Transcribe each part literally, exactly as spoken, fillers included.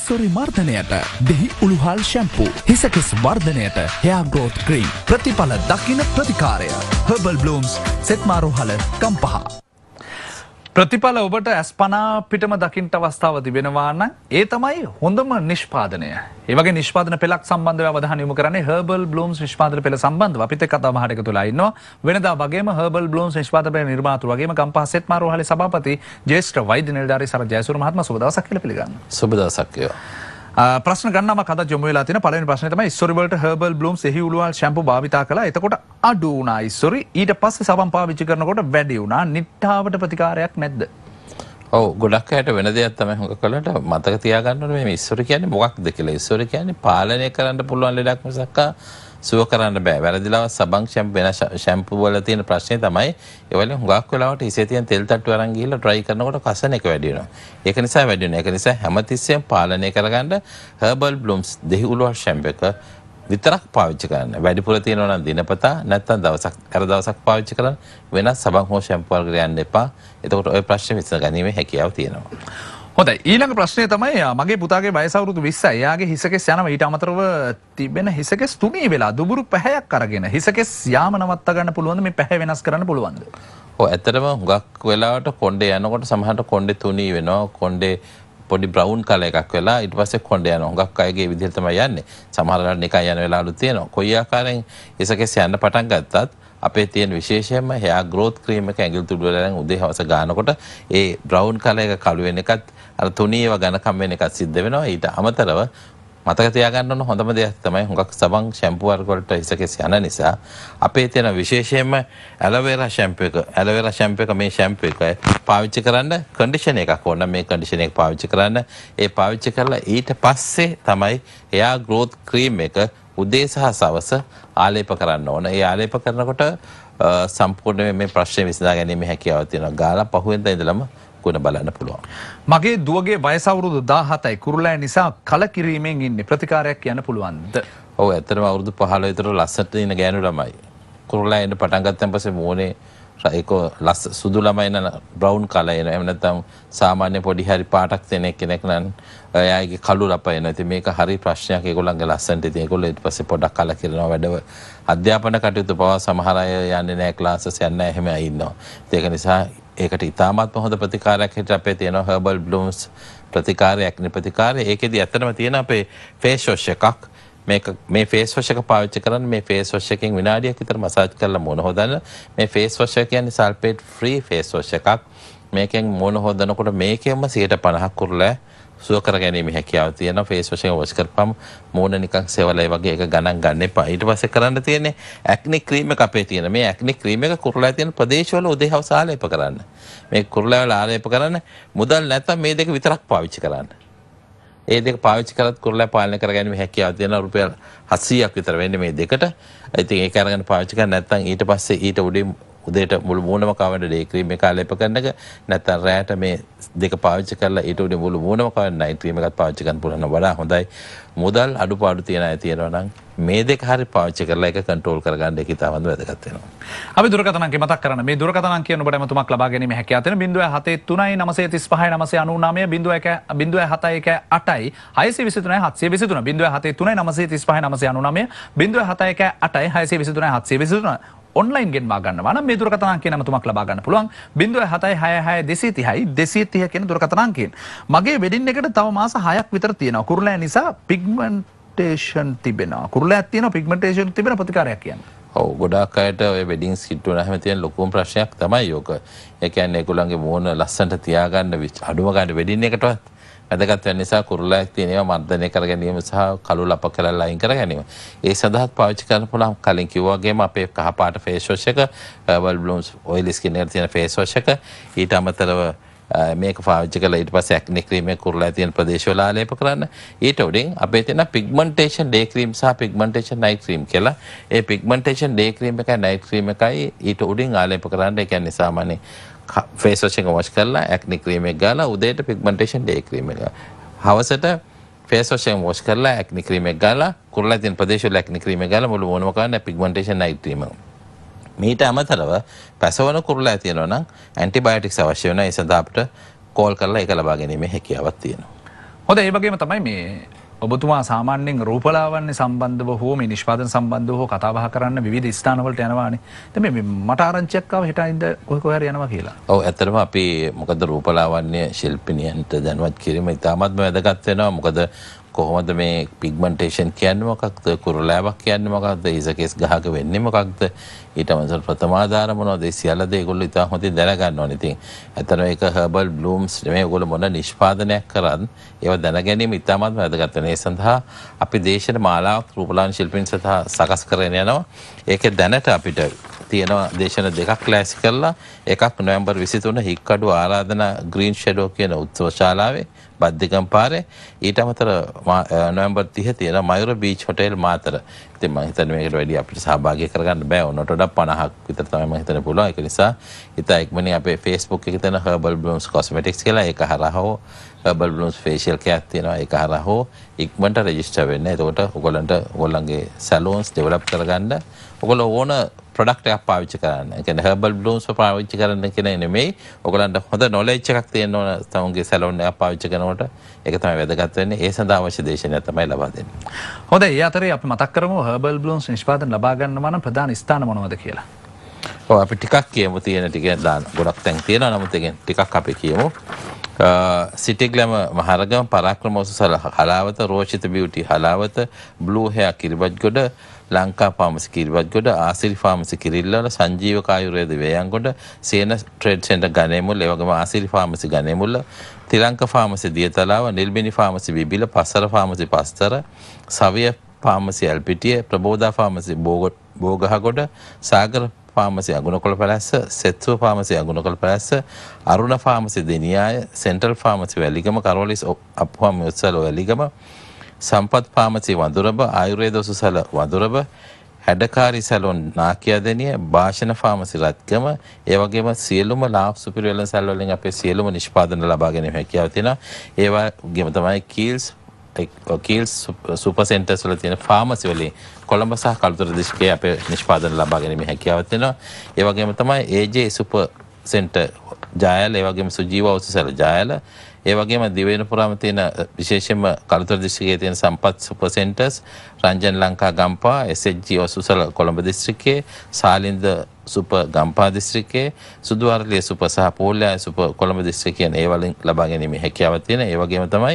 ඉස්සොරි මර්ධනයට දෙහි උළුහල් ෂැම්පූ, හිසකෙස් වර්ධනයට hair growth cream. ප්‍රතිඵල දකින්න ප්‍රතිකාරය Herbal Blooms සෙත්මාරුහල ගම්පහ. ප්‍රතිඵල ඔබට ඇස්පනා පිටම දකින්නට අවස්ථාව තිබෙනවා නම් ඒ තමයි හොඳම නිෂ්පාදනය. ඒ වගේ නිෂ්පාදන පෙළක් සම්බන්ධව අවධානය යොමු කරන්නේ Herbal Blooms නිෂ්පාදන පෙළ සම්බන්ධව අපිත් එක්ක කතා බහට එකතු වෙලා ඉන්නවා. වෙනදා වගේම Herbal Blooms නිෂ්පාදන පෙළ නිර්මාතෘ වගේම ගම්පහ සෙත්මාරුහලේ සභාපති ජ්‍යෙෂ්ඨ වෛද්‍ය නිලධාරී සරත් ජයසූර මහත්මයා සුබ දවසක් කියලා පිළිගන්නවා. සුබ දවසක් වේවා. ප්‍රශ්න ගණනාවක් අද යොමු වෙලා තියෙන පළවෙනි ප්‍රශ්නේ තමයි ඉස්සොරි වලට Herbal Blooms එහි උළුවල් ෂැම්පූ භාවිතා කළා. එතකොට අඩු වුණා ඉස්සොරි. ඊට පස්සේ සබන් පාවිච්චි කරනකොට වැඩි වුණා. නිට්ටාවට ප්‍රතිකාරයක් නැද්ද? ඔව් ගොඩක් අයට වෙන දෙයක් තමයි හුඟ කලට මතක තියාගන්න ඕනේ මේ ඉස්සොරි කියන්නේ මොකක්ද කියලා. ඉස්සොරි කියන්නේ පාලනය කරන්න පුළුවන් ලෙඩක් මිසක් සුව කරන්න බෑ. වැරදිලා සබන් ෂැම්පූ වෙන ෂැම්පූ වල තියෙන ප්‍රශ්නේ තමයි ඒ වලින් හුඟක් වෙලාවට ඉසේ තියෙන තෙල් තට්ටු අරන් ගිහිල්ලා try කරනකොට කසන එක වැඩි වෙනවා. ඒක නිසා වැඩි වෙනවා. ඒක නිසා හැමතිස්සෙම පාලනය කරගන්න Herbal Blooms දෙහි උළුවල් ෂැම්පූ එක විතරක් පාවිච්චි කරන්න. වැඩිපුර තියෙනවා නම් දිනපතා නැත්නම් දවසක් අර දවසක් පාවිච්චි කරන්න වෙනත් සබන් හෝ ෂැම්පූ වලකට යන්න එපා. එතකොට ওই ප්‍රශ්නේ විසඳ ගැනීමේ හැකියාව තියෙනවා. හොඳයි ඊළඟ ප්‍රශ්නය තමයි මගේ පුතාගේ වයස අවුරුදු විස්සයි. එයාගේ හිසකෙස් යනවා ඊට අමතරව තිබෙන හිසකෙස් තුනී වෙලා දුබුරු පැහැයක් අරගෙන හිසකෙස් යාම නවත්ත ගන්න පුළුවන්ද? මේ පැහැ වෙනස් කරන්න පුළුවන්ද? ඔව් ඇත්තටම හුඟක් වෙලාවට කොණ්ඩේ යනකොට සමහරට කොණ්ඩේ තුනී වෙනවා. කොණ්ඩේ පොඩි බ්‍රවුන් කලර් එකක් වෙලා ඊට පස්සේ කොණ්ඩේ යනවා. හුඟක් අයගේ විදිහට තමයි යන්නේ. සමහරවල් නිකන් යන වෙලාවලු තියෙනවා. කොයි ආකාරයෙන් හිසකෙස් යන්න පටන් ගත්තත් අපේ තියෙන විශේෂයෙන්ම hair growth cream එක ඇඟිලි තුඩු වලින් උදේ හවස ගන්නකොට ඒ බ්‍රවුන් කලර් එක කළු වෙන එකත් අර තුනීව ඝනකම් වෙන එකත් සිද්ධ වෙනවා. ඊට අමතරව මතක තියාගන්න ඕන හොඳම දෙයක් තමයි හුඟක් සබන් ෂැම්පූ වර්ග වලට හිසකෙස් යන නිසා අපේ තියෙන විශේෂයෙන්ම ඇලෝවෙරා ෂැම්පූ එක ඇලෝවෙරා ෂැම්පූ එක මේ ෂැම්පූ එක පාවිච්චි කරන්න කන්ඩිෂන් එකක් ඕන. මේ කන්ඩිෂන් එක පාවිච්චි කරන්න ඒ පාවිච්චි කරලා ඊට පස්සේ තමයි hair growth cream එක උදේ සහ සවස ආලේප කරන්න ඕන. ඒ ආලේප කරනකොට සම්පූර්ණයෙන් මේ ප්‍රශ්නේ විසඳා ගැනීම හැකියාව තියෙනවා. ගාලා පහුවෙන්ද ඉඳලම ගුණ බලන්න පුළුවන්. මගේ දුවගේ වයස අවුරුදු දාහතයි. කුරුලෑ නිසා කලකිරීමෙන් ඉන්නේ. ප්‍රතිකාරයක් කියන්න පුළුවන්ද? ඔව් ඇත්තටම අවුරුදු පහළොව විතර ලස්සට ඉන්න ගෑනු ළමයි. කුරුලෑ එන්න පටන් ගත්තන් පස්සේ මෝනේ ඒක ලස් සුදු ළමයි නන බ්‍රවුන් කලර් එනවා. එහෙම නැත්නම් සාමාන්‍ය පොඩි හරි පාටක් තියෙන කෙනෙක් නම් එයාගේ කළු රප එනවා. ඉතින් මේක හරි ප්‍රශ්නයක් ඒගොල්ලන්ගේ ලස්සනට. ඉතින් ඒගොල්ලෝ ඊට පස්සේ පොඩක් කලකිරෙනවා වැඩව. අධ්‍යාපන කටයුතු පවා සමහර අය යන්නේ නැහැ ක්ලාසස් යන්නේ නැහැ එහෙම ඉන්නවා. ඒක නිසා ඒකට ඉතාමත්ම හොඳ ප්‍රතිකාරයක් හිට අපේ තියෙනවා Herbal Blooms ප්‍රතිකාරයක් නේ ප්‍රතිකාරය. ඒකෙදි ඇත්තටම තියෙන අපේ face wash එකක්. මේක මේ face wash එක පාවිච්චි කරන්න මේ face wash එකෙන් විනාඩියක් විතර මසාජ් කරලා මොන හොදන්න. මේ face wash එක කියන්නේ sulfate free face wash එකක්. මේකෙන් මොන හොදනකොට මේකෙන්ම සියයට පනහක් කුරුලෑ සුව කර ගැනීම හැකියාව තියෙනවා. ෆේස් වොෂ් එක වොෂ් කරපම් මූණ නිකන් සෙවලයි වගේ එක ගණන් ගන්න එපා. ඊට පස්සේ කරන්න තියෙන්නේ ඇක්නි ක්‍රීම් එක අපේ තියෙන. මේ ඇක්නි ක්‍රීම් එක කුරුලෑ තියෙන ප්‍රදේශවල උදේ හවස ආලේප කරන්න. මේ කුරුලෑ වල ආලේප කරන්න මුදල් නැත්නම් මේ දෙක විතරක් පාවිච්චි කරන්න. ඒ දෙක පාවිච්චි කරත් කුරුලෑ පාලනය කර ගැනීම හැකියාව තියෙනවා. රුපියල් හත්සීයක් විතර වෙන්නේ මේ දෙකට. ඉතින් ඒක අරගෙන පාවිච්චි කරන්න නැත්නම් ඊට පස්සේ ඊට උඩින් උදේට මුළු මූණම කවන්න ඩේ ක්‍රීම් එක ආලේප කරන එක නැත්නම් රැයට මේ දෙක පාවිච්චි කරලා ඊට උඩින් මුළු මූණම කවන්න නයිට් ක්‍රීම් එකත් පාවිච්චි කරන්න පුළුවන් නම් වඩා හොඳයි. මුදල් අඩුපාඩු තියන අය තියෙනවා නම් මේ දෙක හරි පාවිච්චි කරලා ඒක කන්ට්‍රෝල් කරගන්න එක ඉතාමත් වැදගත් වෙනවා. අපි දුරකථන අංකය මතක් කරන්න. මේ දුරකථන අංකය ඔබට එමතුමක් ලබා ගැනීම හැකියාව තියෙන zero seven three three nine nine three five nine nine nine zero one zero seven one eight six two three seven two seven three three nine three three nine nine five nine nine zero one seven one eight six two three online ගෙන්වා ගන්නවා නම් මේ දුරකථන අංකය නමතුමක් ලබා ගන්න පුළුවන් zero seven six six two three zero two three කියන දුරකථන අංකයෙන්. මගේ වෙඩින් එකට තව මාස හයක් විතර තියෙනවා. කුරුලෑ නිසා පිග්මන්ටේෂන් තිබෙනවා. කුරුලෑක් තියෙනවා පිග්මන්ටේෂන් තිබෙන ප්‍රතිකාරයක් කියන්නේ. ඔව් ගොඩාක් අයට ඔය වෙඩින් ස්කිට් වුණාම තියෙන ලොකුම ප්‍රශ්නයක් තමයි යෝක. ඒ කියන්නේ ඒගොල්ලන්ගේ මූණ ලස්සනට තියාගන්න අඩුම ගන්න වෙඩින් එකටවත් වැදගත් වෙන නිසා කුරුලෑක් තියෙන ඒවා මර්ධනය කර ගැනීම සහ කළු ලප කරලා අයින් කර ගැනීම. ඒ සඳහාත් පාවිච්චි කරන්න පුළුවන්. කලින් කිව්වා වගේම අපේ කහ පාට ෆේස් වොෂ් එක Herbal Blooms oily skin එකට තියෙන ෆේස් වොෂ් එක ඊට අමතරව මේක පාවිච්චි කරලා ඊට පස්සේ ඇක්නි ක්‍රීම් එක කුරුලෑ තියෙන ප්‍රදේශවල ආලේප කරන්න. ඊට උඩින් අපේ තියෙන පිග්මන්ටේෂන් ඩේ ක්‍රීම් සහ පිග්මන්ටේෂන් නයිට් ක්‍රීම් කියලා. ඒ පිග්මන්ටේෂන් ඩේ ක්‍රීම් එකයි නයිට් ක්‍රීම් එකයි ඊට උඩින් ආලේප කරන්න. ඒ කියන්නේ සාමාන්‍ය ෆේස් වොෂ් එක වොෂ් කරලා ඇක්නි ක්‍රීම් එක ගාලා උදේට පිග්මන්ටේෂන් ඩේ ක්‍රීම් එක. හවසට ෆේස් වොෂ් එක වොෂ් කරලා ඇක්නි ක්‍රීම් එක ගාලා කුරුලෑ තියෙන ප්‍රදේශවල ඇක්නි ක්‍රීම් එක ගාලා මුළු මොනම කරන්න පිග්මන්ටේෂන් නයිට් ක්‍රීම් එක. මීට අමතරව පැසවන කුරුලෑ තියෙනවා නම් ඇන්ටිබයොටික්ස් අවශ්‍ය වෙනවා. ඒ සඳහා අපිට කෝල් කරලා ඒක ලබා ගැනීමේ හැකියාවක් තියෙනවා. හොඳයි ඒ වගේම තමයි මේ ඔබතුමා සාමාන්‍යයෙන් රූපලාවන්‍ය සම්බන්ධව හෝ මේ නිෂ්පාදන සම්බන්ධව හෝ කතා බහ කරන්න විවිධ ස්ථානවලට යනවානේ. දැන් මේ මට ආරංචියක් ආව හෙට ඉඳ කොහේ කොහේ හරි යනවා කියලා. ඔව් ඇත්තටම අපි මොකද රූපලාවන්‍ය ශිල්පිනියන්ට දැනුවත් කිරීම ඉතාමත්ම වැදගත් වෙනවා. මොකද කොහොමද මේ පිග්මන්ටේෂන් කියන්නේ මොකක්ද, කුරුලෑවක් කියන්නේ මොකක්ද, ඉසකෙස් ගහක වෙන්නේ මොකක්ද, ඊට අමතරව ප්‍රථමාධාර මොනවද, ඒ සියල්ල දේ ඒගොල්ලෝ ඉතා හොඳින් දැනගන්න ඕනේ. ඉතින් ඇත්තටම ඒක හර්බල් බ්ලූම්ස් නෙමෙයි, ඒගොල්ලෝ මොන නිෂ්පාදනයක් කරත් ඒව දැන ගැනීම ඉතාමත් වැදගත් වෙනවා. ඒ සඳහා අපි දේශීය මාලාවක් රූපලාවන්‍ය ශිල්පීන් සඳහා සකස් කරගෙන යනවා. ඒකේ දැනට අපිට තියෙනවා දේශන දෙකක් ක්ලාස් කරලා, එකක් නොවැම්බර් විසිතුන හික්කඩුව ආරාධනා ග්‍රීන් ෂැඩෝ කියන උත්සව ශාලාවේ බද්දිකම් පාරේ, ඊට අමතර නොවැම්බර් තිහ තියෙන මයුර බීච් හොටෙල් මාතර. ඉතින් මම හිතන්නේ මේකට වැඩි අපිට සහභාගී කරගන්න බෑ. ඔන්නට වඩා පනහක් විතර තමයි මම හිතන්නේ පුළුවන්. ඒක නිසා ඉතින් ඉක්මනින් අපේ Facebook එකේ තියෙන Herbal Blooms Cosmetics කියලා ඒක හරහා හෝ Herbal Blooms facial care තියෙනවා, ඒක හරහා හෝ ඉක්මනට රෙජිස්ටර් වෙන්න. එතකොට ඔයගොල්ලන්ට ඔයගොල්ලන්ගේ සැලූන්ස් ඩෙවලොප් කරගන්න ඔයගොල්ලෝ ඕන ප්‍රොඩක්ට් එකක් පාවිච්චි කරන්න. ඒ කියන්නේ හර්බල් බ්ලූම්ස් පාවිච්චි කරන්න කියන නෙමෙයි. ඔයගලන්ට හොඳ නොලෙජ් එකක් තියෙන්න ඕන තමුන්ගේ සැලෝන් එකක් පාවිච්චි කරනකොට. ඒක තමයි වැදගත් වෙන්නේ. ඒ සඳහා අවශ්‍ය දේශනය තමයි ලබා දෙන්නේ. හොඳයි. ඒ අතරේ අපි මතක් කරමු හර්බල් බ්ලූම්ස් නිෂ්පාදන ලබා ගන්නවා නම් ප්‍රධාන ස්ථාන මොනවද කියලා. ඔව් අපි ටිකක් කියමු. තියෙන ටික දාන ගොඩක් තැන් තියෙනවා. නමුත් ඒකෙන් ටිකක් අපි කියමු. සිටි ග්ලැම මහරගම, පරාක්‍රම ඔසුසල Halawatha, Roshitha beauty Halawatha, blue hair Kiribathgoda, Lanka pharmacy Kiribathgoda, Asiri pharmacy Kirillawala, Sanjeewaka Ayurveda Weyangoda, Sena trade centre Ganemulla, ඒ වගේම Asiri pharmacy Ganemulla, Thilanka pharmacy Diyathalawa, Nilbini pharmacy Bibile, Passara pharmacy Passara, Saviya pharmacy Elpitiya, Prabodha pharmacy Bogahagoda, Sagara pharmacy Agunakola Pelessa, Sethsuwa pharmacy Agunakola Pelessa, Aruna pharmacy Deniyaya, central pharmacy Weligama, Carolis Appuhamy Uthsala Weligama, Sampath pharmacy Wandurabba, ආයුර්වේද ඔසුසල වඳුරබ, හැඩකාරී සැලොන් නාකියාදෙනිය, භාෂණ ෆාමසි රත්ගම, ඒ වගේම සියලුම ලාභ සුපිරිවෙලන් සැල් වලින් අපේ සියලුම නිෂ්පාදන ලබා ගැනීම හැකියාව තියෙනවා. ඒ වගේම තමයි කීල්ස් කීල්ස් සුපර් සෙන්ටර්ස් වල තියෙන ෆාමසි වලින් කොළඹ සහ කළුතර දිස්ත්‍රික්කයේ අපේ නිෂ්පාදන ලබා ගැනීම හැකියාව තියෙනවා. ඒ වගේම තමයි ඒජේ සුපර් සෙන්ටර් ජායල, ඒ වගේම සුජීව ඔසුසල ජායල, ඒ වගේම දිවයින පුරාම තියෙන විශේෂයෙන්ම කළුතර දිස්ත්‍රික්කයේ තියෙන Sampath super centres, Ranjan Lanka Gampaha, S H G ඔසුසල කොළඹ දිස්ත්‍රික්කයේ, සාලින්ද සුපර් ගම්පා දිස්ත්‍රික්කයේ, සුදුවර්ලිය සුපර් සහ පෝල්‍යාය සුපර් කොළඹ දිස්ත්‍රික්කයෙන් ඒ වලින් ලබා ගැනීම හැකියාව තියෙන. ඒ වගේම තමයි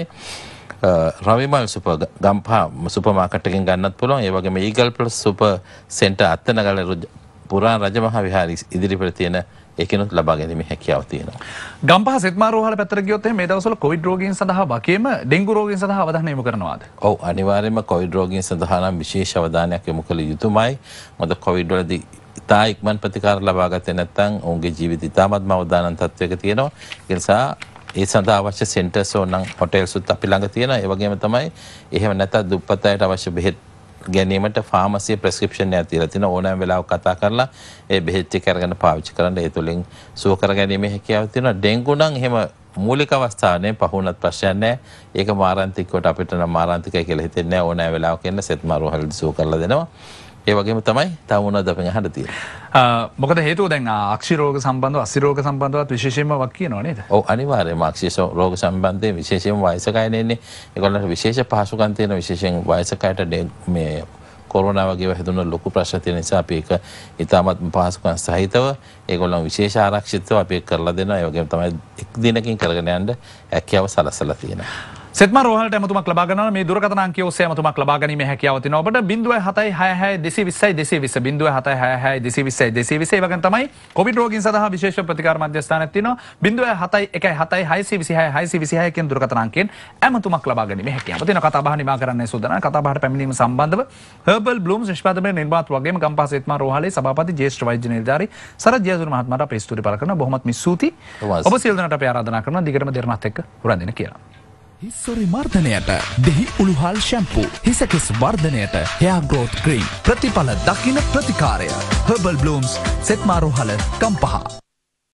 Ravimal super Gampaha super market එකෙන් ගන්නත් පුළුවන්. ඒ වගේම eagle plus super centre Attanagala පුරාණ රජමහා විහාරය ඉදිරිපිට තියෙන ඒකිනුත් ලබා ගැනීම හැකියාව තියෙනවා. ගම්පහ සෙත්මා රෝහල පැත්තට ගියොත් එහෙනම් මේ දවස්වල කොවිඩ් රෝගීන් සඳහා වගේම ඩෙන්ගු රෝගීන් සඳහා අවධානය යොමු කරනවාද? ඔව් අනිවාර්යයෙන්ම කොවිඩ් රෝගීන් සඳහා නම් විශේෂ අවධානයක් යොමු කළ යුතුමයි. මොකද කොවිඩ් වලදී ඉතා ඉක්මන් ප්‍රතිකාර ලබා ගත්තේ නැත්නම් ඔවුන්ගේ ජීවිත ඉතාමත්ම අවදානම් තත්ත්වයක තියෙනවා. ඒ නිසා ඒ සඳහා අවශ්‍ය සෙන්ටර්ස් ඕනනම් හොටෙල්ස් උත් අපි ළඟ තියෙනවා. ඒ වගේම තමයි එහෙම නැත්නම් දුප්පත් අයට අවශ්‍ය බෙහෙත් ගැනීමට ෆාමසිය ප්‍රෙස්ක්‍රිප්ෂන් එකක් තියලා තියෙනවා. ඕනෑම වෙලාවක කතා කරලා ඒ බෙහෙත් ටික අරගෙන පාවිච්චි කරන්න. ඒ තුලින් සුව කර ගැනීමේ හැකියාව තියෙනවා. ඩෙන්ගු නම් එහෙම මූලික අවස්ථාවේ පහුණත් ප්‍රශ්නයක් නැහැ. ඒක මාරාන්තිකවට අපිට නම් මාරාන්තිකයි කියලා හිතෙන්නේ නැහැ. ඕනෑම වෙලාවක එන්න සෙත්මා රෝහලට සුව කරලා දෙනවා. ඒ වගේම තමයි තව මොනවද අපෙන් අහන්න තියෙන්නේ. මොකද හේතුව දැන් අක්ෂි රෝග සම්බන්ධව අසි රෝග සම්බන්ධවත් විශේෂයෙන්ම වක් කියනවා නේද? ඔව් අනිවාර්යයෙන්ම අක්ෂි රෝග සම්බන්ධයෙන් විශේෂයෙන්ම වයසක අය ඉන්නේ. ඒගොල්ලන්ට විශේෂ පහසුකම් තියෙන විශේෂයෙන් වයසක අයට මේ කොරෝනා වගේ හැදුන ලොකු ප්‍රශ්න තියෙන නිසා අපි ඒක ඉතාමත් පහසුකම් සහිතව ඒගොල්ලන් විශේෂ ආරක්ෂිතව අපි ඒක කරලා දෙනවා. ඒ වගේම තමයි එක් දිනකින් කරගෙන යන්න හැකියාව සලසලා තියෙනවා. සෙත්මා රෝහලට ඇමතුමක් ලබා ගන්නවා. මේ දුරකථන අංකය ඔස්සේ ඇමතුමක් ලබා ගැනීමේ හැකියාව තියෙනවා. ඔබට ज़ीरो सात छह छह दो दो ज़ीरो दो दो ज़ीरो ज़ीरो सात छह छह दो दो ज़ीरो दो दो ज़ीरो ඒ වගේම තමයි කොවිඩ් රෝගීන් සඳහා විශේෂ ප්‍රතිකාර මධ්‍යස්ථානයක් තියෙනවා. ज़ीरो सात एक सात छह छह छह छह කියන දුරකථන අංකයෙන් ඇමතුමක් ලබා ගැනීමේ හැකියාව තියෙනවා. කතා බහ නිමා කරන්නයි සූදානම්. කතා බහට පැමිණීම සම්බන්ධව හර්බල් බ්ලූම්ස් නිෂ්පාදනය නිර්මාත වගේම ගම්පහ සෙත්මා රෝහලේ සභාපති ජ්‍යෙෂ්ඨ වෛද්‍ය නිලධාරී සරත් ජයසූරිය මහත්මයාට අපේ ස්තුති පළ කරනවා. බොහොමත් ස්තුතියි. ඔබ සියලු දෙනාට අපි ආරාධනා කරනවා දිගටම දෙරණත් එක්ක හුරන් දෙන්න කියලා. හිස්සොරි මර්ධනයට දෙහි උළුහල් ෂැම්පූ, හිසකෙස් වර්ධනයට හෙයා ග්‍රෝත් ක්‍රීම්, ප්‍රතිඵල දකින ප්‍රතිකාරය, හර්බල් බ්ලූම්ස් සෙත්මා රෝහල ගම්පහ.